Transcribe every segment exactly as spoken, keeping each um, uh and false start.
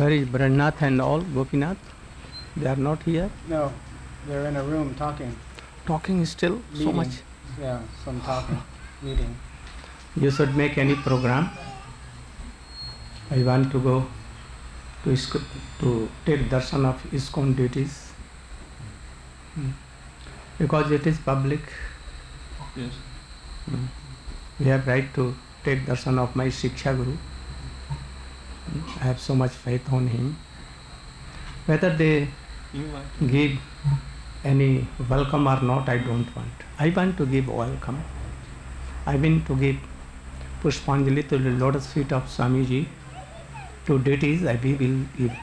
Where is Brahnath and all, Gopinath? They are not here? No, they're in a room talking. Talking still? Meeting. So much? Yeah, some talking, meeting. You should make any program. I want to go to ISKCON, to take darshan of ISKCON deities. Hmm. Because it is public. Yes. Hmm. We have right to take darshan of my Shiksha Guru. Hmm. I have so much faith on him. Whether they give any welcome or not, I don't want. I want to give welcome. I want to give Pushpanjali to the lotus feet of Swamiji. To deities, I will give.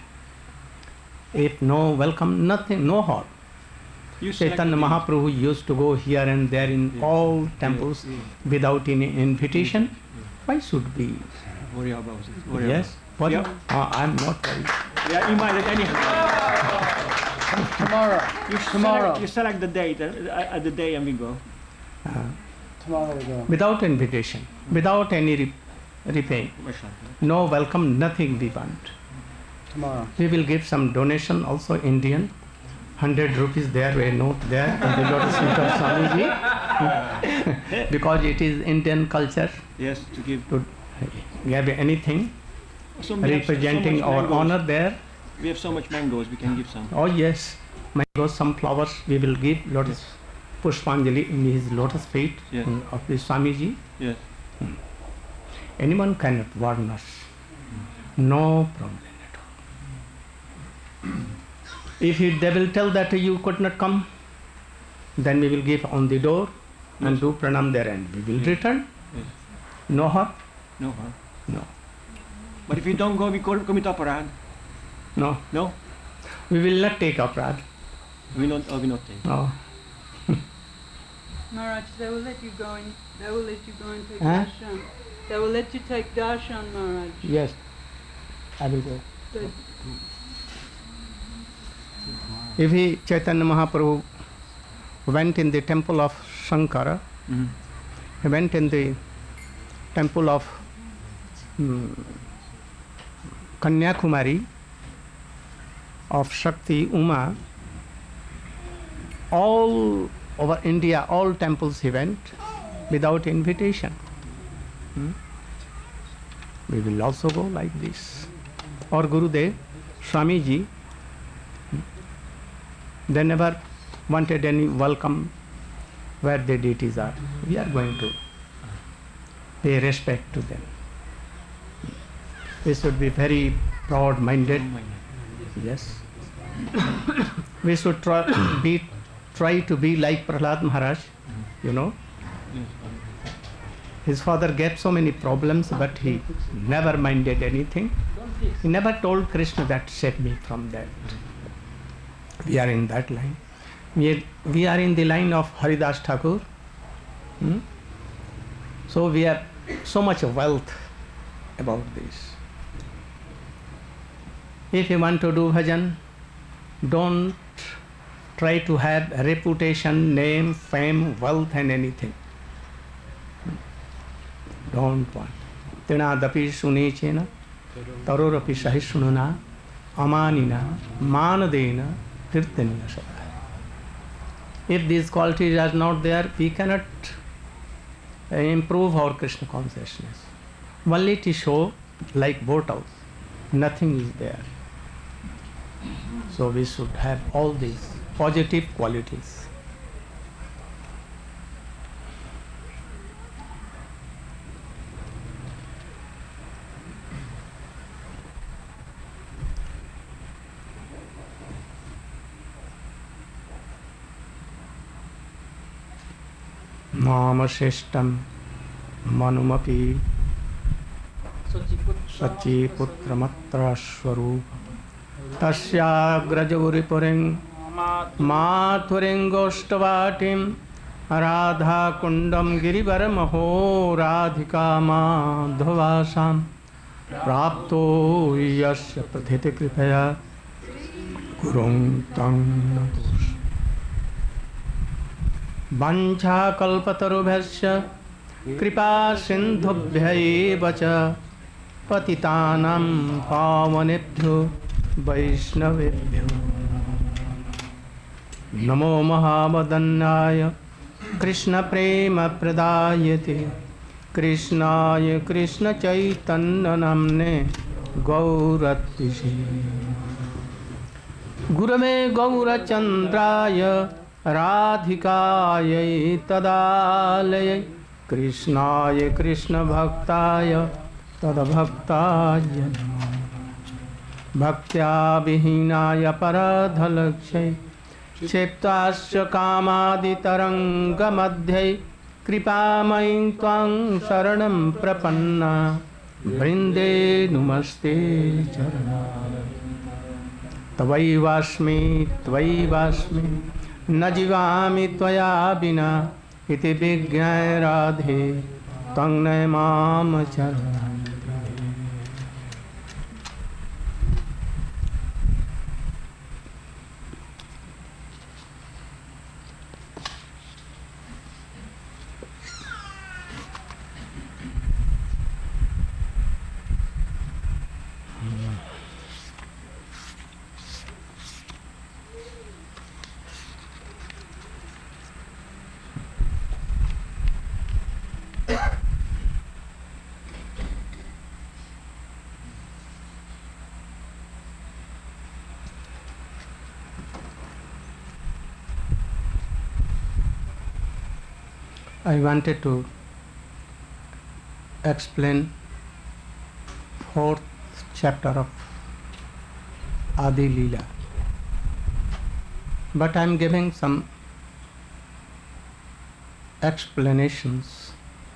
If no welcome, nothing, no harm. Chaitanya Mahaprabhu used to go here and there in yeah. all temples yeah. Yeah. without any invitation. Yeah. Why should we? Worry about it. Worry yes. What? Yeah. Uh, I'm not worried. Yeah, invited anyhow. Tomorrow. You Tomorrow. Select, you select the date uh, at the day and we go. Uh, Tomorrow we go. Without invitation, mm-hmm. without any re repaying. No welcome, nothing we want. Tomorrow. We will give some donation also Indian. Hundred rupees there, a note there, in the lotus feet of Swamiji. Because it is Indian culture. Yes, to give. To give anything so representing so our mangoes. Honor there. We have so much mangoes, we can give some. Oh yes, mangoes, some flowers we will give lotus. Yes. Pushpanjali in his lotus feet yes. of the Swamiji. Yes. Hmm. Anyone cannot warn us. No problem at all. If he, they will tell that you could not come, then we will give on the door yes. and do pranam there and we will yes. return. Yes. No harm? No harm. No. But if you don't go, we commit aparad. No. No? We will not take aparad. We not, oh, we not take. No. Maharaj, they will let you go and they will let you go and take huh? darshan. They will let you take darshan, Maharaj. Yes, I will go. Good. If he, Chaitanya Mahaprabhu, went in the temple of Shankara, mm-hmm. he went in the temple of um, Kanyakumari, of Shakti, Uma, all over India, all temples he went without invitation. Hmm? We will also go like this. Or Gurudev, Swamiji, they never wanted any welcome where the deities are. We are going to pay respect to them. We should be very proud-minded. Yes. We should try, be, try to be like Prahlad Maharaj, you know. His father gave so many problems, but he never minded anything. He never told Krishna that save me from that. We are in that line. We are, we are in the line of Haridas Thakur. Hmm? So we have so much wealth about this. If you want to do bhajan, don't try to have reputation, name, fame, wealth and anything. Don't want. Tinadapi sunechena, tarorapi sahishnuna, amanina, manadena, kirtaniya sabha. If these qualities are not there, we cannot uh, improve our Krishna consciousness. Only to show like boathouse, nothing is there. So we should have all these positive qualities. Mamasheshtam manumapi Sachiputramatra Swarup Tasya Grajavuripuring Mathuringoštavatim Radha Kundam Girivaramaho Radhika Madhavasam Prapto Yasya Prathiti Kripaya Gurung Tang Vancha Kalpatarubhyasya Kripa Sindhubhya Evacha पतितानां पावनेभ्यो वैष्णवेभ्यो नमो महावदन्याय कृष्णप्रेमप्रदायते कृष्णाय कृष्णचैतन्यनाम्ने गौरत्तिषे गुरवे गौरचन्द्राय राधिकायै तदालये कृष्णाय कृष्णभक्ताय तद्भक्ताय नमः भक्त्या विहीनाय पराधलक्ष्यै क्षेप्ताश्च कामादितरङ्गमध्ये कृपामयीं त्वां शरणं प्रपन्ना वृन्दे नुमस्ते चरणा त्वयैवास्मि त्वयैवास्मि न जीवामि त्वया विना इति विज्ञाय राधे त्वं नय मां चरणं। I wanted to explain fourth chapter of Adi Leela, but I am giving some explanations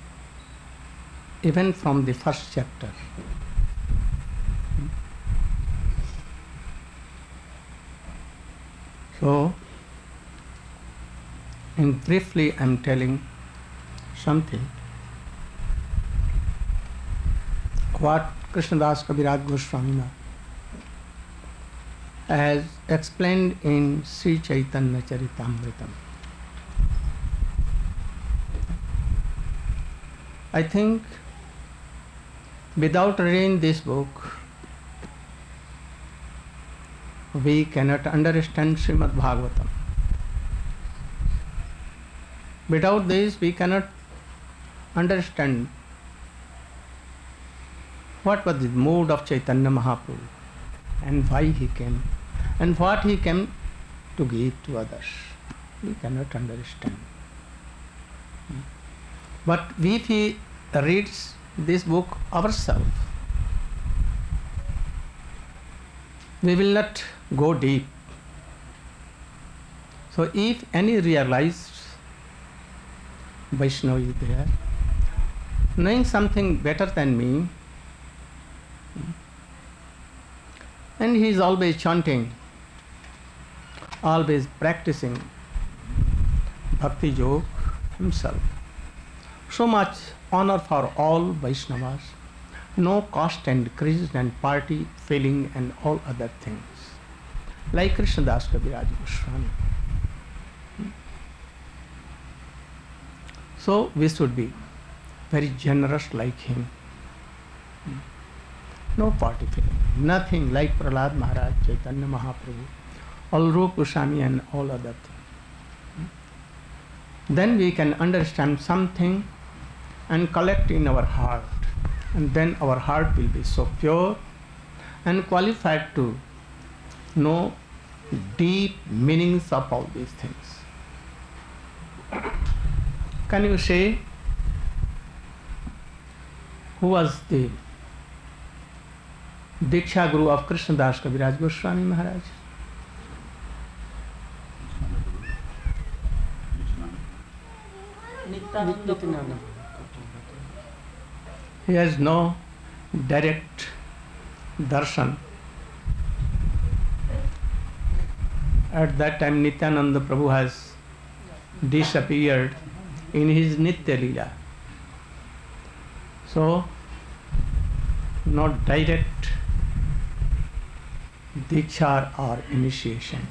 even from the first chapter. So, in briefly I am telling something what Krishnadas Kaviraj Goswami has explained in Sri Chaitanya Charitamritam. I think without reading this book we cannot understand Srimad Bhagavatam. Without this we cannot understand what was the mood of Chaitanya Mahaprabhu and why he came and what he came to give to others. We cannot understand. But if we read this book ourselves, we will not go deep. So if any realized Vaishnava is there, knowing something better than me, and he is always chanting, always practicing bhakti yoga himself. So much honor for all Vaishnavas, no caste and creed and party feeling and all other things, like Krishnadas Kaviraj Goswami. So we should be very generous like him. No party feeling, nothing like Prahlad Maharaj, Chaitanya Mahaprabhu, Allrup Goswami and all other things. Then we can understand something and collect in our heart, and then our heart will be so pure and qualified to know deep meanings of all these things. Can you say who was the Diksha Guru of Krishnadas Kaviraj Goswami Maharaj? Nityananda. He has no direct darshan. At that time Nityananda Prabhu has disappeared in his Nitya Leela. So, not direct Diksha or initiation.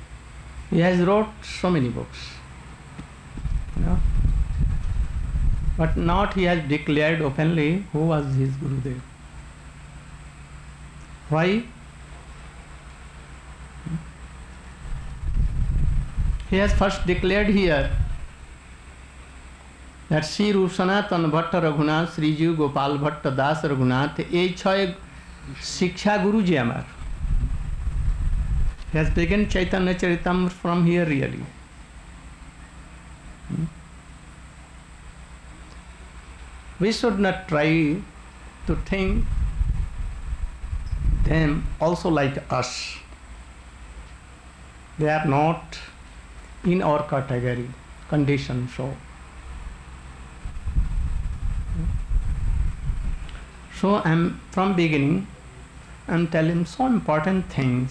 He has wrote so many books. You know? but not he has declared openly who was his Gurudev. Why? He has first declared here that Sri Rup Sanatan Bhatta Raghunath, Sri Jiv Gopal Bhatta Das Raghunath, এই ছয় শিক্ষা গুরু যে আমার. He has begun Chaitanya Charitamrita from here really. Hmm? We should not try to think them also like us. They are not in our category, condition so. So I am from beginning I am telling so important things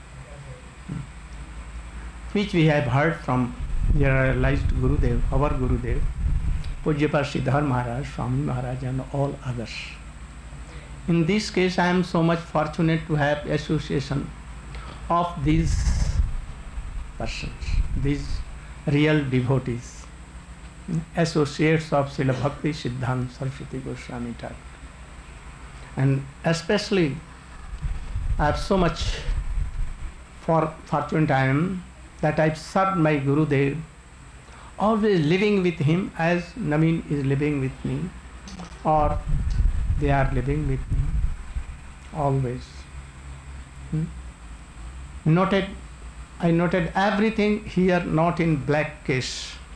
which we have heard from their realized Gurudev, our Gurudev, Pujyapad Siddhar Maharaj, Swami Maharaj and all others. In this case I am so much fortunate to have association of these persons, these real devotees, associates of Srila Bhakti Siddhanta Saraswati Goswami Thakur. And especially I have so much for fortunate I am that I have served my Gurudev, always living with him as Naveen is living with me, or they are living with me always. Hmm? Noted, I noted everything here not in black case.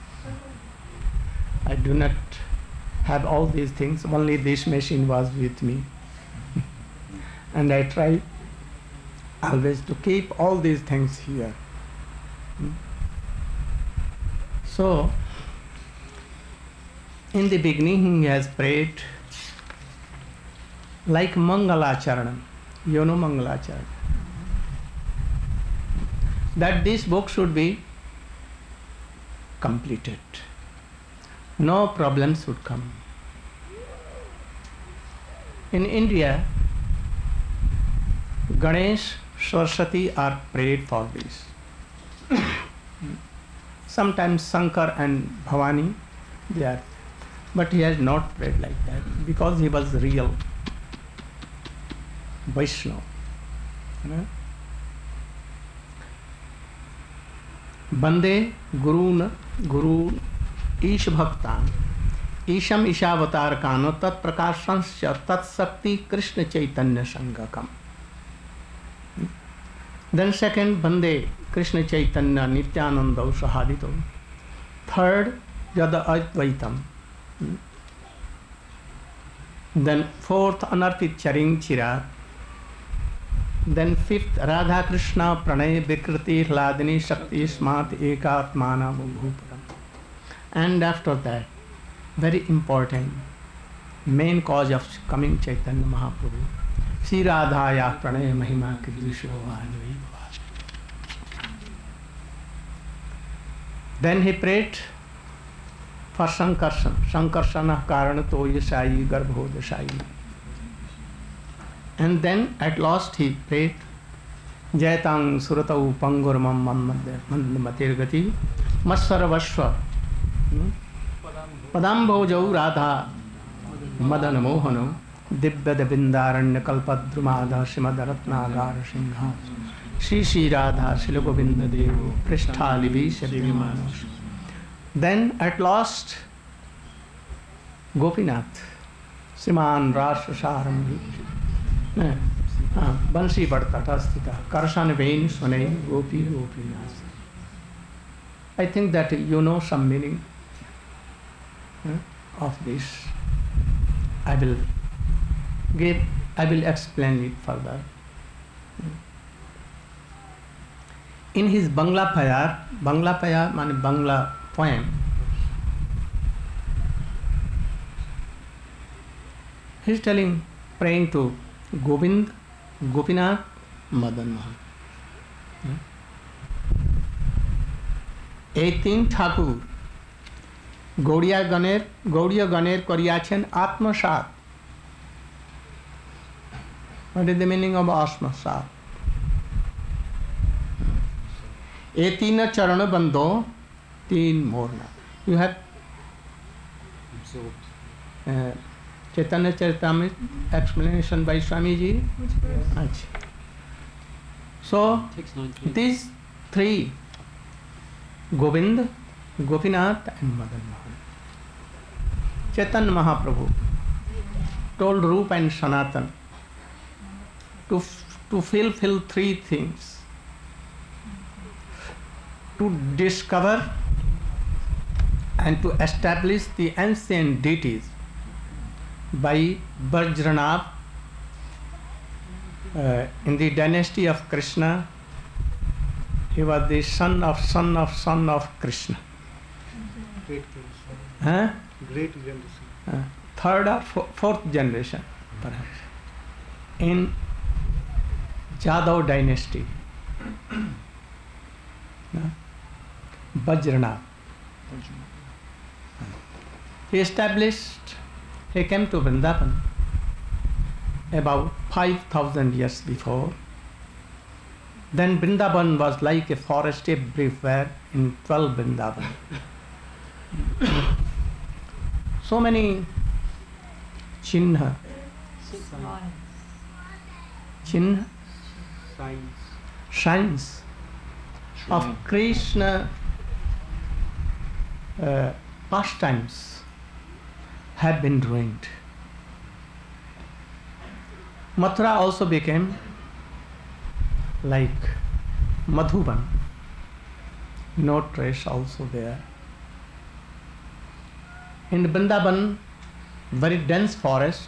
I do not have all these things, only this machine was with me. And I try always to keep all these things here. Hmm? So, in the beginning he has prayed like Mangalacharanam, you know Mangalacharanam, that this book should be completed. No problems would come. In India, Ganesh, Saraswati are prayed for this. Sometimes Shankar and Bhavani, they are, but he has not prayed like that because he was real Vaishnava. You know? Bande Gurun Guru Ish Bhaktan Isham Ishavatar Kano Tat Prakashansya Tat Sakti Krishna Chaitanya Sangakam. Then second, Bande Krishna Chaitanya Nityananda Sahadito. Third, Yada Advaitam. Then fourth, Anarpit Charing Chirag. Then fifth, Radha Krishna Pranay Vikriti Hladini Shakti Smat Ekatmana Bhuparam. And after that, very important, main cause of coming Chaitanya Mahaprabhu, Sri Radhaya Pranay Mahima Kidusho Anvi. Then he prayed for Sankarsana, Sankarsana Karana Toya Sai Garbhoda Sai. And then at last he prayed Jayatang Suratau Pangurmam Mandamatir Gati Massaravashwa Padambhojau Radha Madana Mohano Dibya Devindaranya Kalpadrumada Simadaratnagar Singha Shri Shri Radha Srila Govinda Devo Pristhali Vishavimanos. Then at last Gopinath Siman Rashasaram Bansi Bhatta Sthita Karsan Vein Sunay Gopi Gopinath. I think that you know some meaning of this. I will give, I will explain it further. In his Bangla Payar, Bangla Payar means Bangla poem, he is telling, praying to Govind, Gopinath, Madan Mohan. এই তিন ঠাকুর গৌড়িয়া গণের গৌড়ীয় গণের করিয়াছেন আত্মসাৎ. What is the meaning of আত্মসাৎ? এই তিন চরণ বন্ধ তিন মোর না. You have uh, Chaitanya Charitamrita explanation by Swamiji. Achha. So these three, Govind, Gopinath and Madan Mohan. Chaitanya Mahaprabhu told Rupa and Sanatan to, to fulfill three things. To discover and to establish the ancient deities by Vajranab uh, in the dynasty of Krishna. He was the son of son of son of Krishna. Great generation. Huh? Great generation. Uh, third or fo- fourth generation, perhaps, in Jadhav dynasty. No? Vajranab. He established, he came to Vrindavan about five thousand years before. Then Vrindavan was like a forest everywhere in twelve Vrindavan. So many chinha, chinha, Science. signs of Krishna uh, pastimes have been ruined. Mathura also became like Madhuban. No trace also there. In Vrindavan, very dense forest,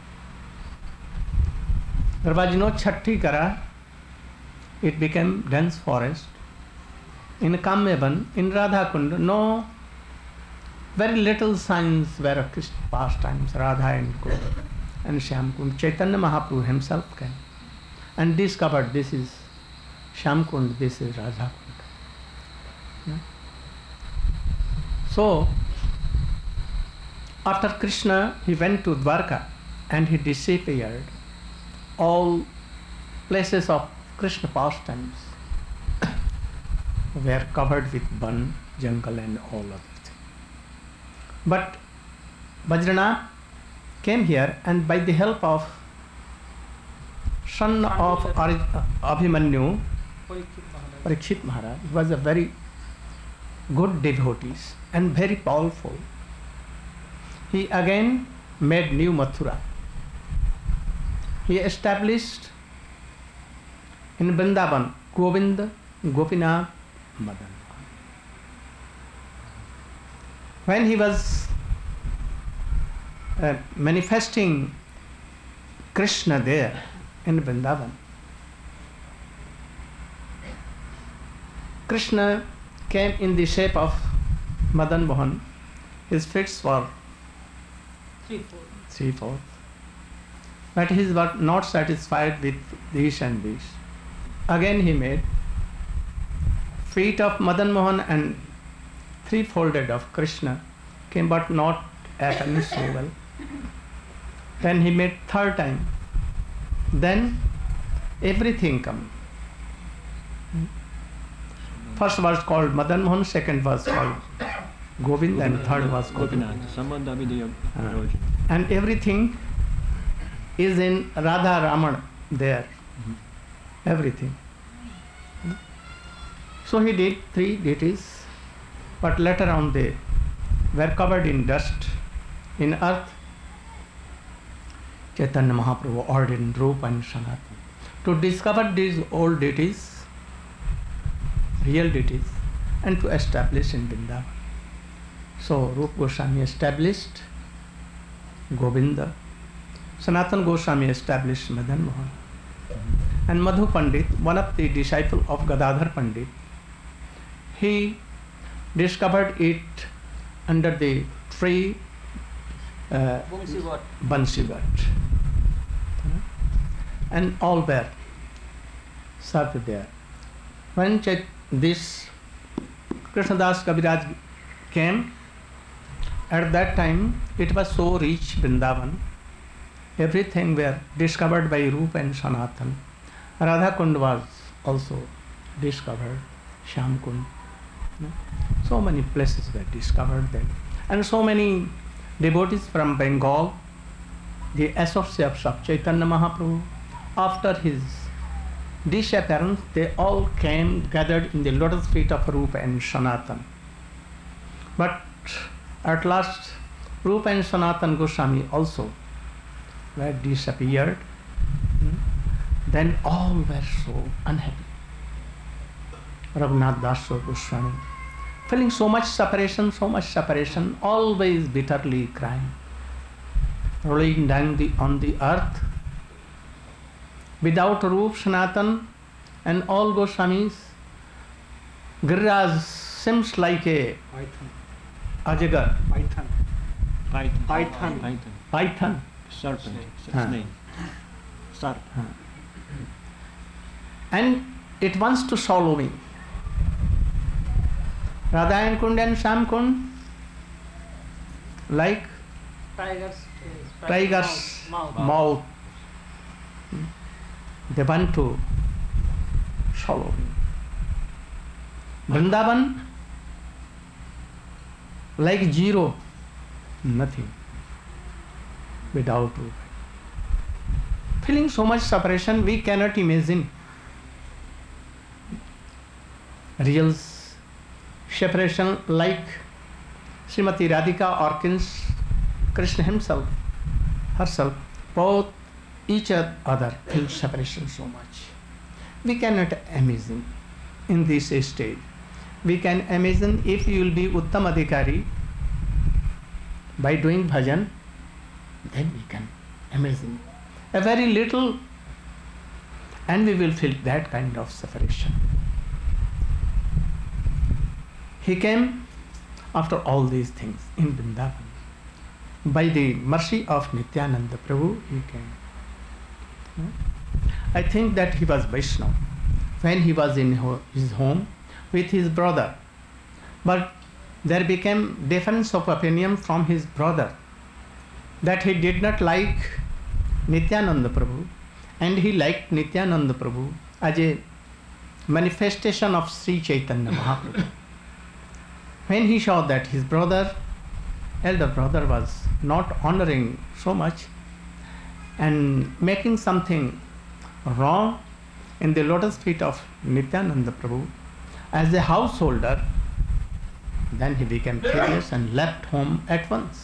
there was no Chhattikara, it became dense forest. In Kamyavan, in Radhakund, no, very little signs were of Krishna pastimes, Radha and Gopi and Shyamkund. Chaitanya Mahaprabhu himself came and discovered this is Shyamkund, this is Radhakund. Yeah. So, after Krishna, he went to Dwarka and he disappeared. All places of Krishna pastimes were covered with bun, jungle and all other things. But Vajranath came here and by the help of son of Ari- Abhimanyu, Parikshit Maharaj, he was a very good devotee and very powerful. He again made new Mathura. He established in Vrindavan Govinda, Gopinath, Madan. When he was uh, manifesting Krishna there in Vrindavan, Krishna came in the shape of Madan Mohan. His feet were three-fourths. But he was not satisfied with this and this. Again he made feet of Madan Mohan and three-folded of Krishna came but not happening so well. Then he made third time. Then everything come. First was called Madan Mohan, second was called Govind and third was Gopinath. Uh, and everything is in Radha Raman there. Mm-hmm. Everything. So he did three deities, but later on they were covered in dust, in earth. Chaitanya Mahaprabhu ordered Rupa and Sanatana to discover these old deities, real deities, and to establish in Vrindavan. So Rupa Goswami established Govinda, Sanatana Goswami established Madan Mohan, and Madhu Pandit, one of the disciples of Gadadhar Pandit, he discovered it under the tree uh, Bansivat. And all were served there. When Ch- this Krishnadas Kaviraj came, at that time it was so rich Vrindavan, everything were discovered by Rupa and Sanatan. Radha Kund was also discovered, Shyam Kund. So many places were discovered then. And so many devotees from Bengal, the associates of Chaitanya Mahaprabhu, after his disappearance, they all came gathered in the lotus feet of Rupa and Sanatan. But at last, Rupa and Sanatan Goswami also were disappeared. Then all were so unhappy. Raghunath Das Goswami, feeling so much separation, so much separation, always bitterly crying, rolling down the, on the earth. Without Rup, Sanatan and all Goswamis, Giriraj seems like a Python. Ajagar, Python. Python. Python. Python. Python. Serpent. It's Huh. name. Serpent. And it wants to swallow me. Radhayan Kund and Sham Kund, like Tigers. tiger's Mouth. mouth. They want to swallow me. Vrindavan, like zero, nothing, without Rupa. Feeling so much separation, we cannot imagine real separation like Srimati Radhika or Krishna himself, herself, both each other feel separation so much. We cannot imagine in this stage. We can imagine if you will be Uttam Adhikari by doing bhajan, then we can imagine a very little, and we will feel that kind of separation. He came after all these things in Vrindavan. By the mercy of Nityananda Prabhu, he came. I think that he was Vaishnava when he was in his home with his brother. But there became difference of opinion from his brother that he did not like Nityananda Prabhu and he liked Nityananda Prabhu as a manifestation of Sri Chaitanya Mahaprabhu. When he saw that his brother, elder brother, was not honoring so much and making something wrong in the lotus feet of Nityananda Prabhu as a householder, then he became furious and left home at once.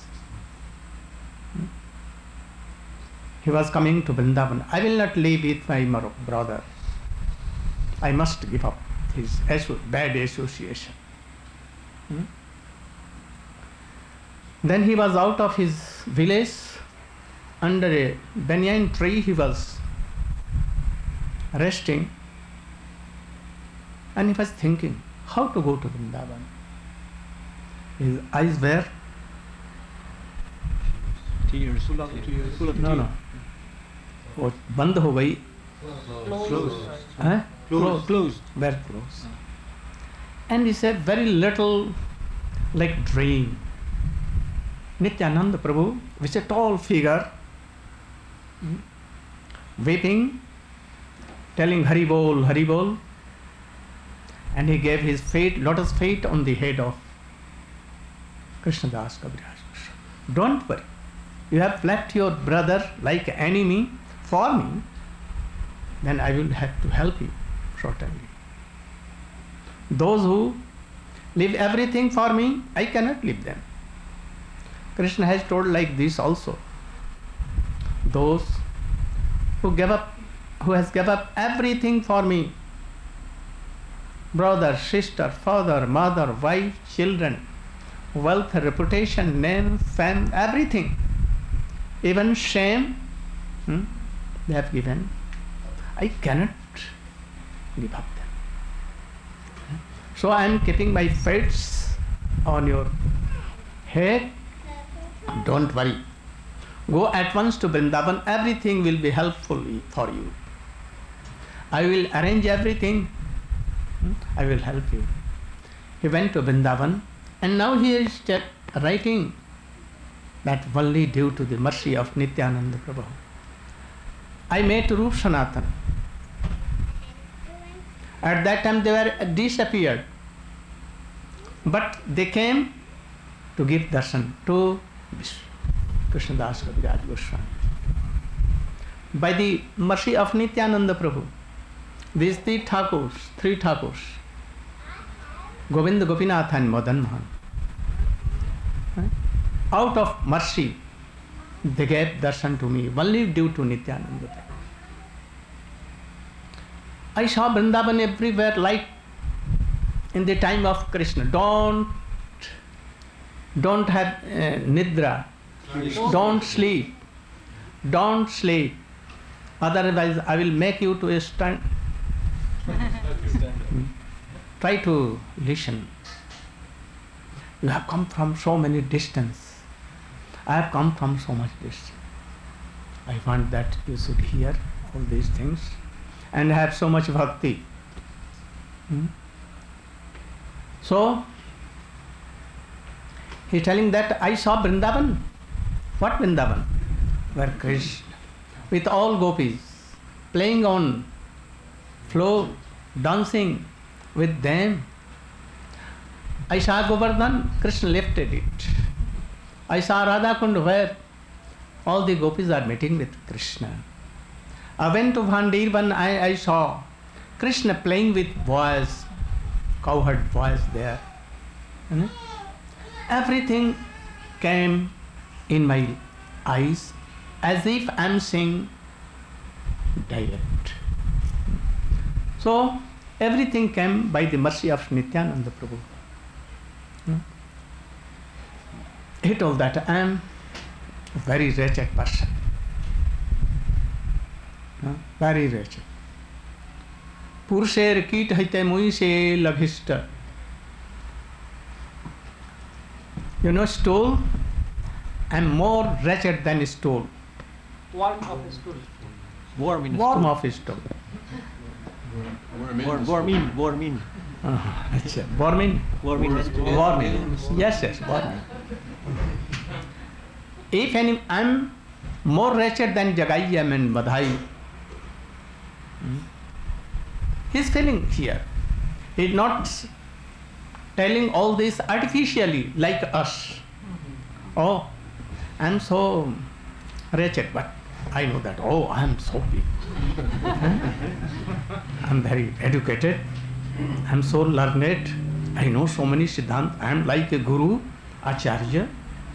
He was coming to Vrindavan. I will not live with my brother. I must give up his bad association. Hmm? Then he was out of his village under a banyan tree. He was resting and he was thinking how to go to Vrindavan. His eyes were Tears. Full of tears. Full of no tears. no वो बंद हो गई Close. हैं? Close. Closed. Very close. And he said very little like dream. Nityananda Prabhu, with a tall figure, weeping, telling Hari Bol, Hari Bol, and he gave his feet, lotus feet on the head of Krishnadas Kaviraj. Don't worry, you have left your brother like enemy for me, then I will have to help you, certainly. Those who leave everything for me, I cannot leave them. Krishna has told like this also. Those who give up, who has given up everything for me, brother, sister, father, mother, wife, children, wealth, reputation, name, fame, everything, even shame, hmm, they have given. I cannot give up them. So I am keeping my fates on your head. Don't worry. Go at once to Vrindavan. Everything will be helpful for you. I will arrange everything. I will help you. He went to Vrindavan and now he is writing that only due to the mercy of Nityananda Prabhu. I met Rup Sanatan. At that time they were disappeared. But they came to give darshan, to Krishnadas Kaviraj Goswami. By the mercy of Nityananda Prabhu, these three Thakurs, three Thakurs, Govinda, Gopinath and Madan Mohan, out of mercy, they gave darshan to me, only due to Nityananda Prabhu. I saw Vrindavan everywhere like in the time of Krishna. Don't, don't have uh, nidra, don't sleep, don't sleep. Otherwise, I will make you to stand. Try to listen. You have come from so many distance. I have come from so much distance. I want that you should hear all these things and have so much bhakti. Hmm? So, he is telling that I saw Vrindavan. What Vrindavan? Where Krishna, with all gopis, playing on floor, dancing with them. I saw Govardhan, Krishna lifted it. I saw Radha Kund where all the gopis are meeting with Krishna. I went to Vandirvan, I, I saw Krishna playing with boys, cowherd boys there. You know? Everything came in my eyes as if I am seeing direct. So everything came by the mercy of Nityananda Prabhu. Hmm? He told that I am a very wretched person. Hmm? Very wretched. Purusher kit haite mui se labhishta. You know, stool? I am more wretched than a stool. Worm of a stool. Worm in a Worm stool. of a stool. Worm, worm in, worm in. Uh, worm in? Worm in a stool. Worm in. Yes, yes, worm in. If any, I am more wretched than Jagayam and Madhai. Hmm? He is feeling here. He is not telling all this artificially like us. Oh, I am so wretched, but I know that, oh, I am so big. I am very educated. I am so learned. I know so many Siddhant. I am like a guru, Acharya.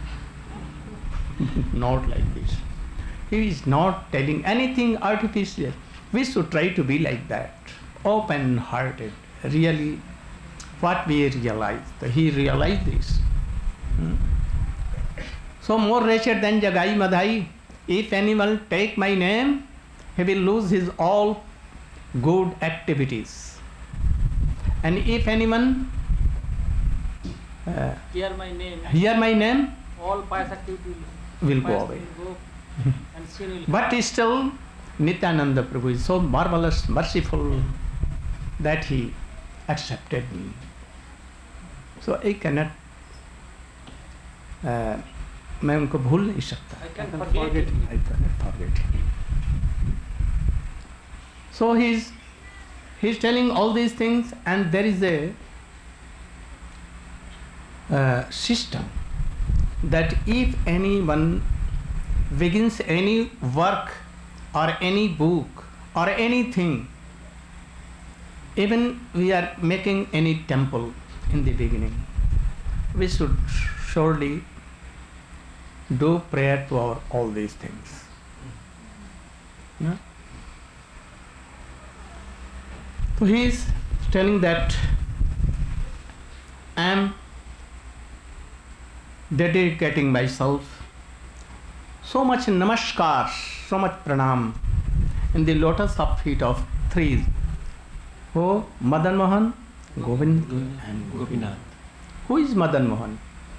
Not like this. He is not telling anything artificial. We should try to be like that. Open-hearted. Really, what we realized. He realized this. Hmm? So more wretched than Jagai Madhai. If anyone take my name, he will lose his all good activities. And if anyone uh, Hear my name. hear my name, All pious activity will go away. Go and sin will But still, Nityananda Prabhu is so marvelous, merciful that he accepted me. So I cannot, uh, मैं उनको भूल नहीं सकता. I can forget him. I cannot forget him. So he is he is telling all these things, and there is a uh, system that if anyone begins any work or any book or anything, even we are making any temple in the beginning, we should surely do prayer to our all these things. No? So he is telling that I am dedicating myself so much namaskar, so much pranam in the lotus of feet of three. Oh, Madan Mohan, Govind and Gopinath. Who is Madan Mohan?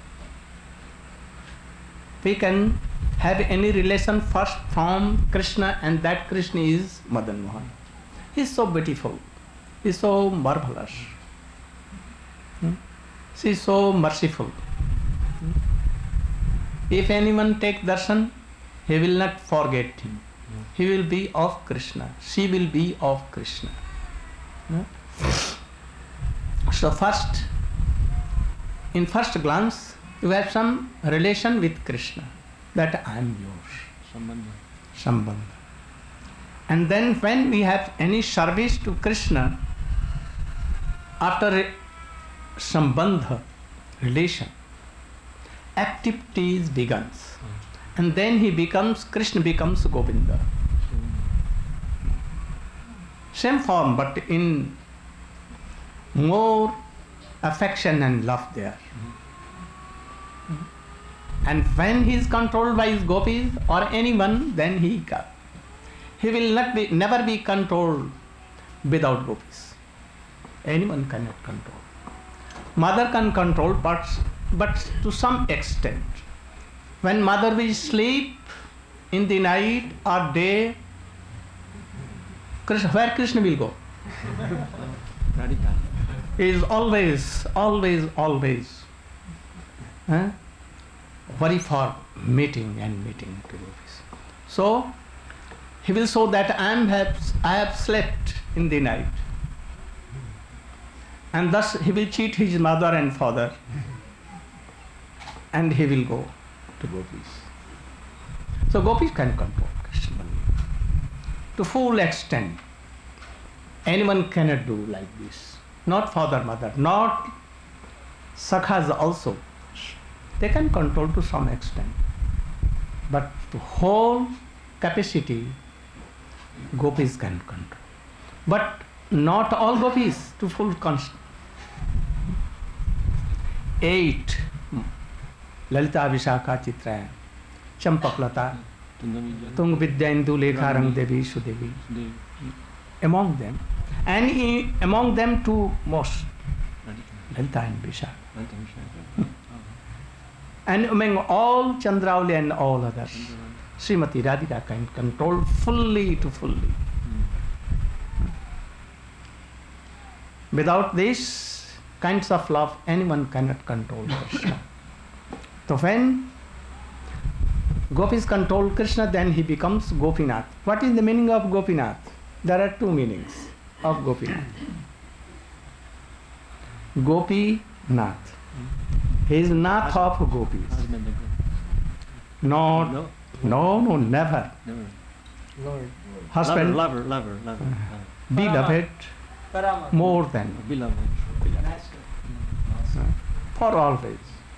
We can have any relation first from Krishna, and that Krishna is Madan Mohan. He is so beautiful. He is so marvelous. Hmm? She is so merciful. Hmm? If anyone take darshan, he will not forget him. He will be of Krishna. She will be of Krishna. Hmm? So first, in first glance, You have some relation with Krishna, that I am yours. Sambandha. Sambandha. And then when we have any service to Krishna, after Sambandha, relation, activities begins. And then he becomes, Krishna becomes Govinda. Same form, but in more affection and love there. And when he is controlled by his gopis or anyone, then he got. He will not be, never be controlled without gopis. Anyone cannot control. Mother can control, but, but to some extent. When mother will sleep in the night or day, Krishna, where Krishna will go? Radhika. He is always, always, always eh, worry for meeting and meeting to gopis. So he will show that I am have, I have slept in the night, and thus he will cheat his mother and father, and he will go to gopis. So gopis can control Krishna to full extent. Anyone cannot do like this. Not father, mother, not sakhas also. They can control to some extent. But to whole capacity, gopis can control. But not all gopis to full constant. Eight. Lalita Vishakha Chitra, Champaklata, Tung Vidya Indu Lekha Rang Devi Sudevi. Among them. And in, among them two most, Lalita and Vishakha. And among all Chandrauli and all others, Srimati Radhika can control fully to fully. Without these kinds of love, anyone cannot control Krishna. So when gopis control Krishna, then he becomes Gopinath. What is the meaning of Gopinath? There are two meanings of Gopinath. Gopinath. He is Nath of gopis. No, No. no, no, never. Never. Lord. Husband, Lover, lover, lover, lover. beloved, Parama. more than Beloved. Master. for always.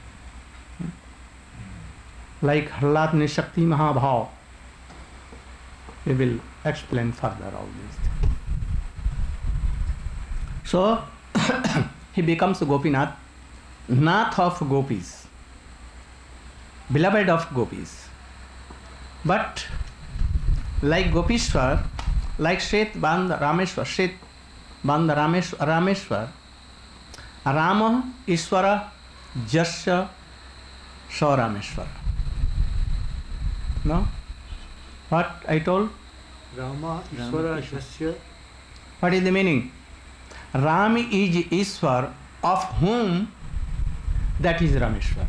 Like Hlad Nishakti Mahabhav. We will explain further all these things. So he becomes Gopinath, Nath of gopis, beloved of gopis. But like Gopishwar, like Shet Band Rameshwar, Shet Band Rameshwar, Rameshwar, Rama Ishwara Jasya Sa Rameshwara. No? What I told? Rama Ishwara Shasya. What is the meaning? Ram is Ishwar, of whom that is Rameshwar.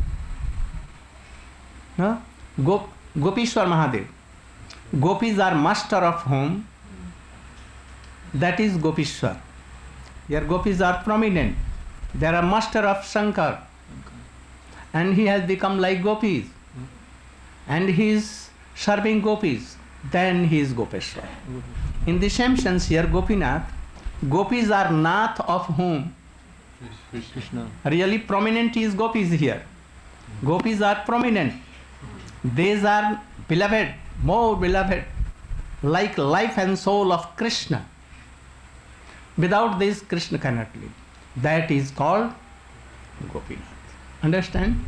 No? Gop, Gopishwar Mahadev. Gopis are master of whom that is Gopishwar. Here gopis are prominent. They are master of Shankar. And he has become like gopis. And he is serving gopis. Then he is Gopeshwar. In the same sense here, Gopinath, gopis are Nath of whom Krishna. really prominent is gopis here. Gopis are prominent. These are beloved, more beloved, like life and soul of Krishna. Without this, Krishna cannot live. That is called Gopinath. Understand?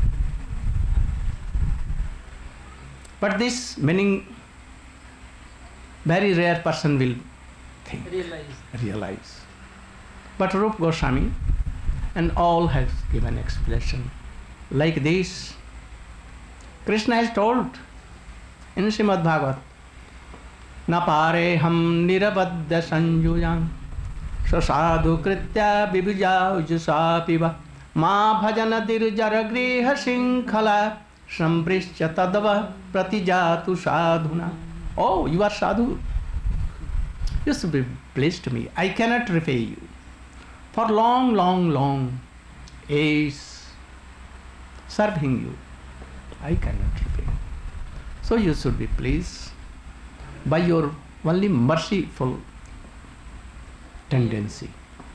But this meaning very rare person will think, Realize. realize. But Rupa Goswami and all has given explanation like this. Krishna has told in Srimad Bhagavat, Na pare ham nirabadya sanjuyam sasadu kritya vibhija ujasa piva ma bhajana dirjara griha sinkhala samprishya tadava pratijatu sadhuna. Oh, you are sadhu. You should be pleased to me. I cannot repay you. For long, long, long age, serving you. I cannot repay. So you should be pleased by your only merciful tendency.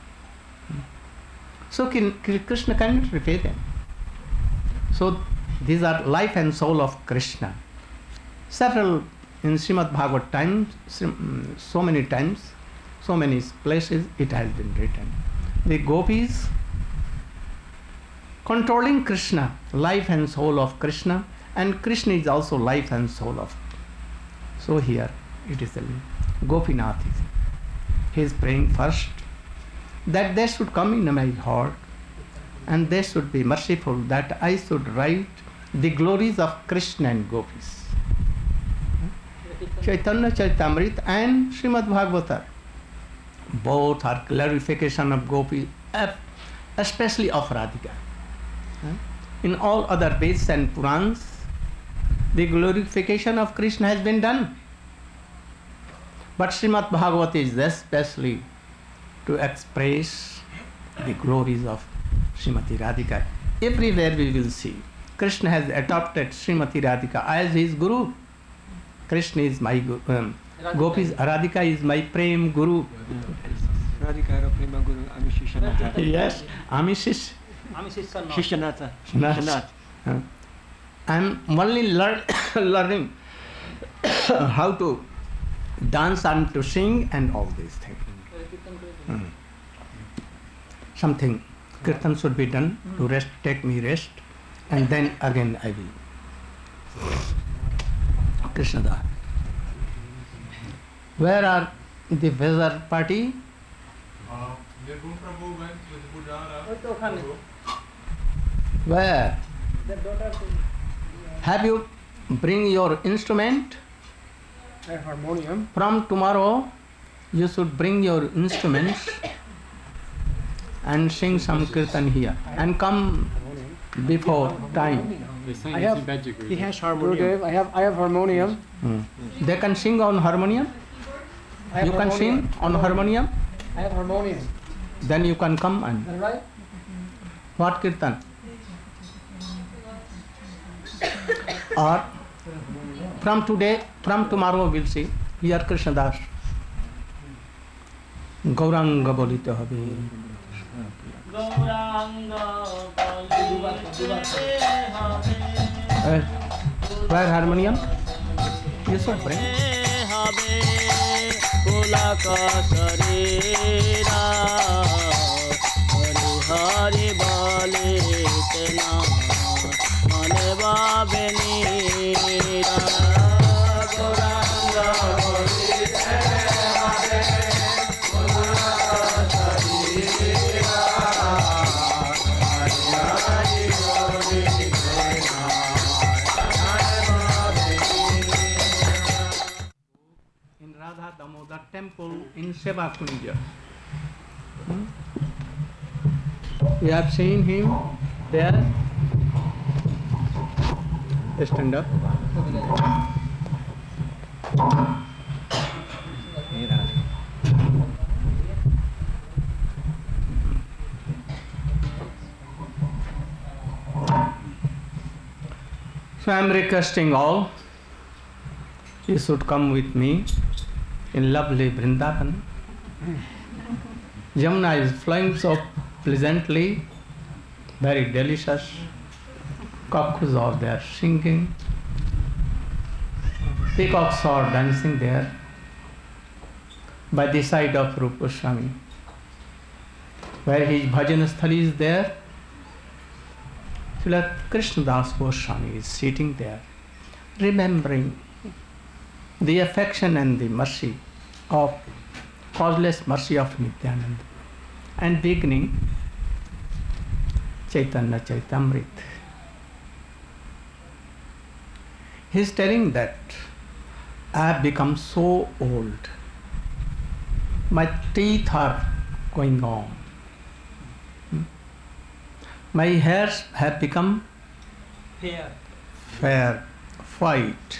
So Krishna cannot repay them. So these are life and soul of Krishna. Several in Srimad Bhagavad times, so many times, so many places it has been written. The gopis controlling Krishna, life and soul of Krishna, and Krishna is also life and soul of. So here it is the Gopinath. He is praying first that they should come in my heart and they should be merciful, that I should write the glories of Krishna and gopis. Chaitanya Charitamrita and Srimad Bhagavata, both are glorification of gopis, especially of Radhika. In all other Veds and Purans, the glorification of Krishna has been done. But Srimad Bhagavata is especially to express the glories of Srimati Radhika. Everywhere we will see Krishna has adopted Srimati Radhika as his guru. Krishna is my guru. Um, Gopis, Radhika is my prem guru. Radhika prema guru, ami Shishanatha. Yes, ami shish. Ami Shishanatha. Shishanatha. Shishanatha. Uh, I am only learn, learning how to dance and to sing and all these things. Mm. Something kirtan should be done to rest, take me rest, and then again I will. Krishna Da. Where are the weather party? Uh, Nirgun Prabhu went with Budara. Where? Have you bring your instrument? A harmonium. From tomorrow, you should bring your instruments and sing some kirtan here and come before time. I have, he has harmonium. I have, I have harmonium. Hmm. They can sing on harmonium? I have You can harmonium. sing on harmonium? I have harmonium. Then you can come and. Is that right? What kirtan? Or from today, from tomorrow we'll see. Here Krishna Das. Gauranga bolite hobe. Uh, where harmonium? You should bring. Hari Bale Tena Mane Babeni In Radha Damodar temple in Seva Kunja. Hmm? We have seen him there. Stand up. So I am requesting all, you should come with me in lovely Vrindavan. Yamuna is flowing so pleasantly, very delicious. Cuckoos are there singing. Peacocks are dancing there by the side of Rupa Goswami. Where his bhajan sthali is there, Srila Krishna Das Goswami is sitting there, remembering the affection and the mercy of, causeless mercy of Nityananda, and beginning Chaitanya Charitamrita. He is telling that I have become so old, my teeth are going on, my hairs have become Fair. fair, white.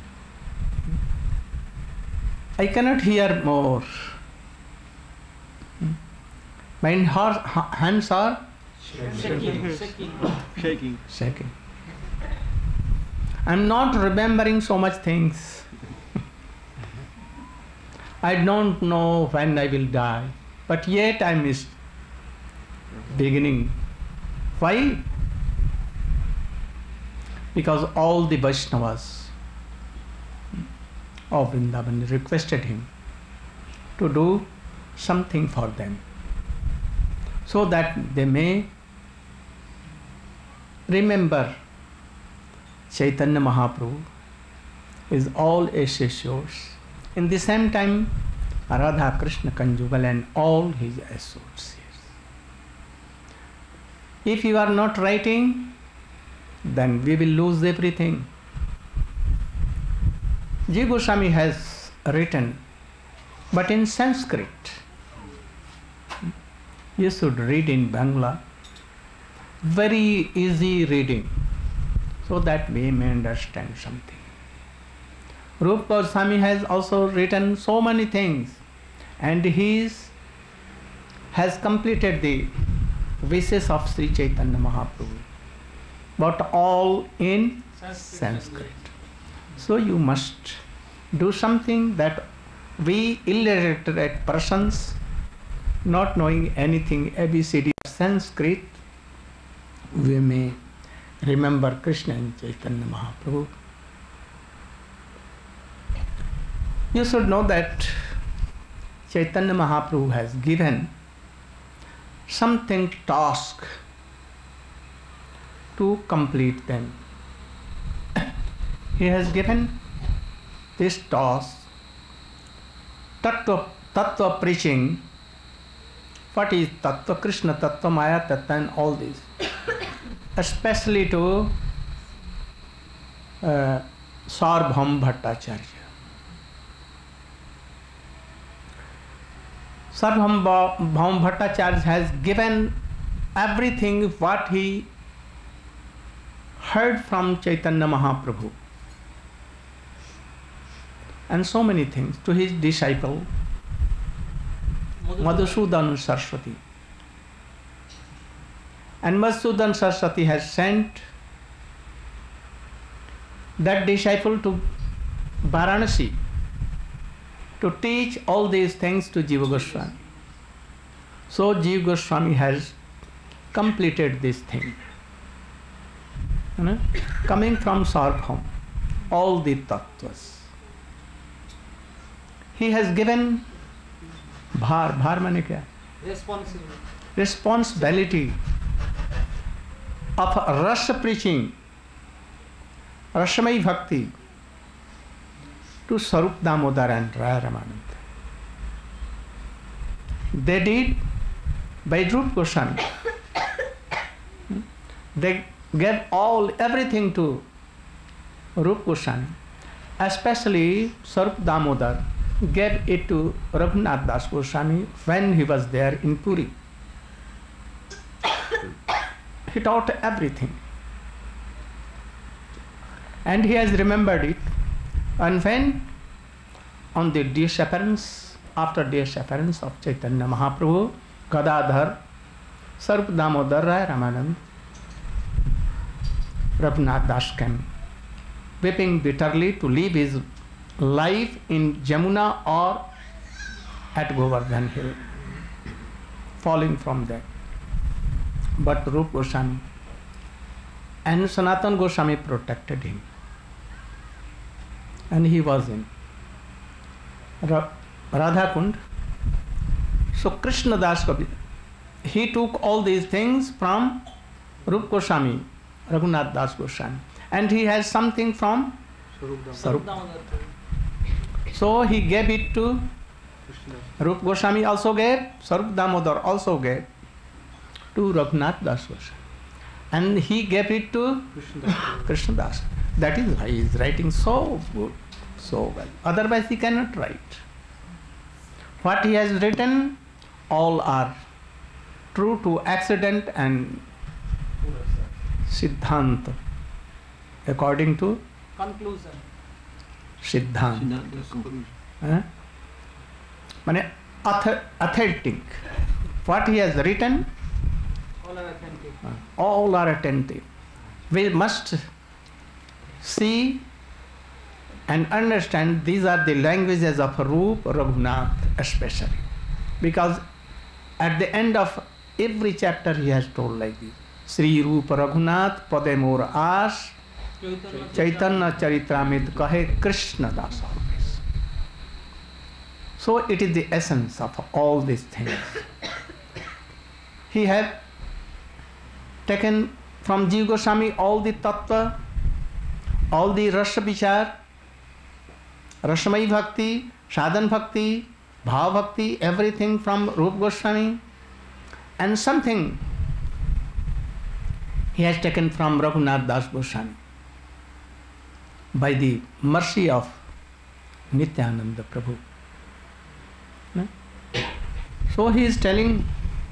I cannot hear more. My hands are Shaking. Shaking. Shaking. Shaking. I'm not remembering so much things. I don't know when I will die, but yet I miss beginning. Why? Because all the Vaishnavas of Vrindavan requested him to do something for them, so that they may remember Chaitanya Mahaprabhu is all associates. In the same time, Radha Krishna Kanjugal and all his associates. If you are not writing, then we will lose everything. Jiva Goswami has written, but in Sanskrit. You should read in Bangla. Very easy reading, so that we may understand something. Rupa Goswami has also written so many things, and he is, has completed the wishes of Sri Chaitanya Mahaprabhu, but all in Sanskrit. So you must do something that we illiterate persons, not knowing anything A B C D of Sanskrit, we may remember Krishna and Chaitanya Mahaprabhu. You should know that Chaitanya Mahaprabhu has given something task to complete them. He has given this task, Tattva, tattva preaching. What is Tattva? Krishna Tattva, Maya Tattva and all this. Especially to uh, Sarvabhauma Bhattacharya. Sarvabhauma Bhattacharya has given everything what he heard from Chaitanya Mahaprabhu, and so many things to his disciple Madhusudana Saraswati. And Madhusudana Saraswati has sent that disciple to Varanasi to teach all these things to Jiva Goswami. So Jiva Goswami has completed this thing. You know, coming from Sarvabhauma, all the tattvas. He has given bhar, bhar mane kya? Responsibility. Responsibility of rasa preaching, Rasamai Bhakti to Sarup Damodar and Raya Ramananda. They did by Rupa Goswami. They gave all everything to Rupa Goswami, especially Sarup Damodar gave it to Raghunath Das Goswami when he was there in Puri. He taught everything, and he has remembered it. And when on the disappearance, after disappearance of Chaitanya Mahaprabhu, Gadadhar, Sarup Damodar, Raya Ramanand, Raghunath Das came, weeping bitterly to leave his life in Jamuna or at Govardhan Hill, falling from there. But Rupa Goswami and Sanatana Goswami protected him, and he was in Ra- Radha Kund. So Krishna Das Kavi, he took all these things from Rupa Goswami, Raghunath Das Goswami, and he has something from Sarup. So he gave it to Rupa Goswami, also gave, Sarup Damodar also gave to Raghunath Das Goswami, and he gave it to Krishna Das. That is why he is writing so good, so well. Otherwise he cannot write. What he has written, all are true to accident and Siddhanta, according to Conclusion. Siddhanta. Eh? Mane authentic. What he has written, All are attentive. Uh, all are attentive. We must see and understand these are the languages of Rup Raghunath especially. Because at the end of every chapter he has told like this. Sri Rupa Raghunath Pade Mor As Chaitanya Charitramid Kahe Krishna Das always. So it is the essence of all these things. He have taken from Jiva Goswami all the tattva, all the Rasa Vichar, Rasamai Bhakti, Sadhan Bhakti, Bhav Bhakti, everything from Rupa Goswami, and something he has taken from Raghunath Das Goswami by the mercy of Nityananda Prabhu. No? So he is telling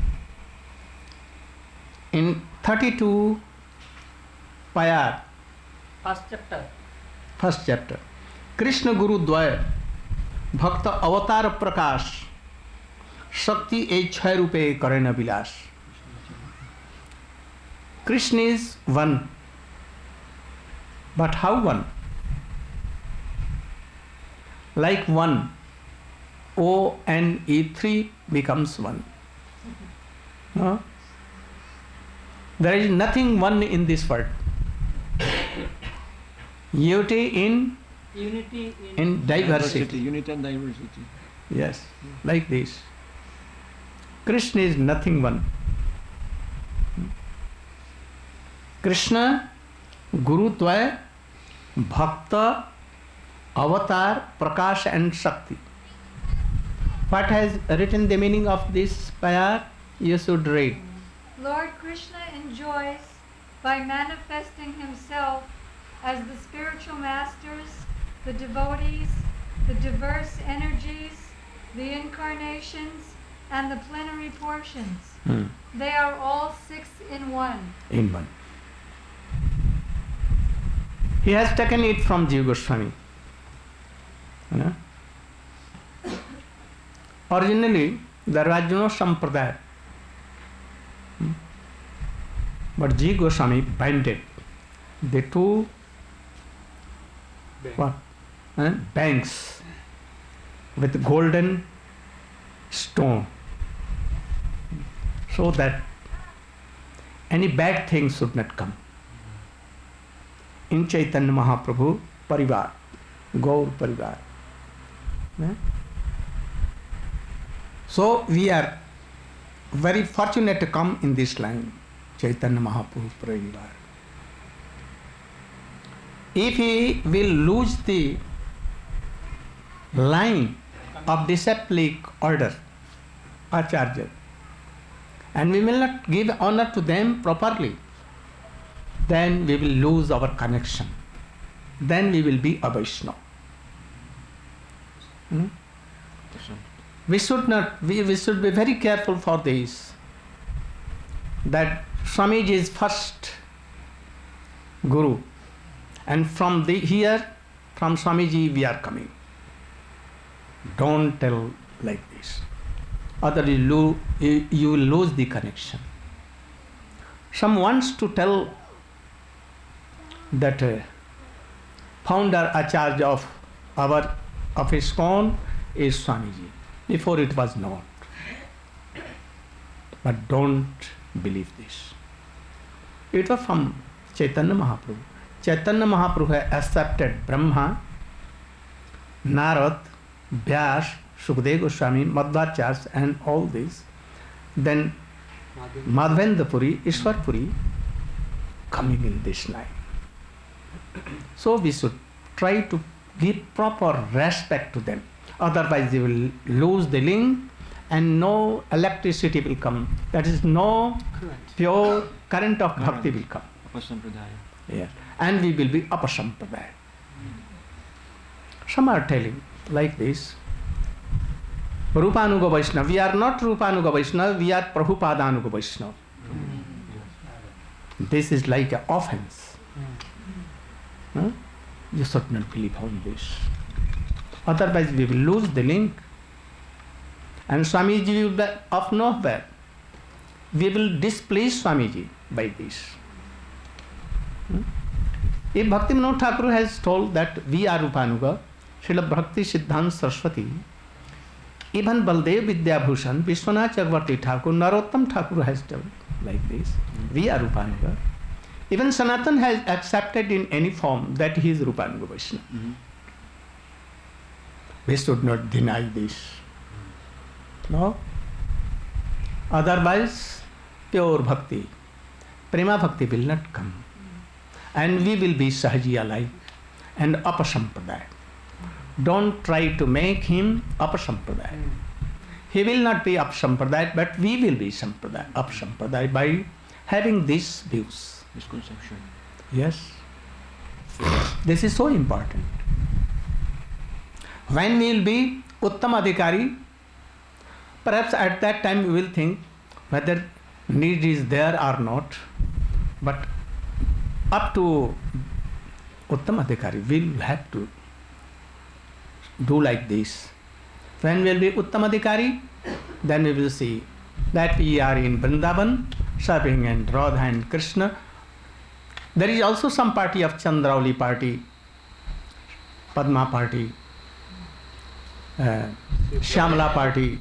in thirty-two Payar, First chapter. first chapter, Krishna Guru Dvaya Bhakta Avatar Prakash Shakti Echhai Rupe Karena Vilas. Krishna is one. But how one? Like one. O and E three becomes one. No? There is nothing one in this world. Unity in Unity in, in diversity. Unity and diversity. Yes, like this. Krishna is nothing one. Krishna, Guru Dvaya, Bhakta, Avatar, Prakash and Shakti. What has written the meaning of this Payar? You should read. Lord Krishna enjoys by manifesting himself as the spiritual masters, the devotees, the diverse energies, the incarnations, and the plenary portions. Hmm. They are all six in one. In one. He has taken it from Jiva Goswami. You know? Originally, there was no Sampradaya. Hmm. But Jiva Goswami binded the two what? Eh? banks with golden stone so that any bad thing should not come. In Chaitanya Mahaprabhu Parivar, Gaur Parivar. Eh? So we are very fortunate to come in this line, Chaitanya Mahaprabhu Parivar. If he will lose the line of disciplic order, Acharya, and we will not give honor to them properly, then we will lose our connection. Then we will be a Vaishnava. Hmm? We should not, we, we should be very careful for this, that Swamiji is first Guru, and from the here, from Swamiji we are coming. Don't tell like this, otherwise you, lo- you, you will lose the connection. Some wants to tell that uh, founder Acharya of our of ISKCON is Swamiji. Before it was not. But don't believe this. It was from Chaitanya Mahaprabhu. Chaitanya Mahaprabhu has accepted Brahma, Narad, Vyas, Sukadeva Goswami, Madhvacharya and all this. Then Madhavendra Puri, Ishwar Puri coming in this line. So we should try to give proper respect to them. Otherwise they will lose the link and no electricity will come. That is, no current. pure current of Current. bhakti will come. Apasampradaya. Yeah. And we will be apasampradaya. Some are telling like this. Rupanuga Vaishnava. We are not Rupanuga Vaishnava, we are Prabhupadanuga Vaishnava. This is like an offense. Huh? You should not believe on this. Otherwise we will lose the link. And Swamiji will be of nowhere. we will displease Swamiji by this. Hmm? If Bhaktivinoda Thakur has told that we are Rupanuga, Srila Bhakti Siddhanta Saraswati, even Baldev Vidyabhushan, Vishwanath Chakravarti Thakur, Narottam Thakur has told like this. We are Rupanuga. Even Sanatan has accepted in any form that he is Rupanuga Vaishnava. Mm-hmm. We should not deny this. No? Otherwise, pure bhakti, prema bhakti will not come. And we will be Sahajiya like and Apasampradaya. Don't try to make him Apasampradaya. He will not be Apasampradaya, but we will be Sampradaya, Apasampradaya by having these views. Misconception. Yes. This is so important. When we will be Uttam Adhikari, perhaps at that time we will think whether need is there or not, but up to Uttam Adhikari, we will have to do like this. When we will be Uttam Adhikari, then we will see that we are in Vrindavan, serving and Radha and Krishna. There is also some party of Chandrauli party, Padma party, uh, Shyamala party,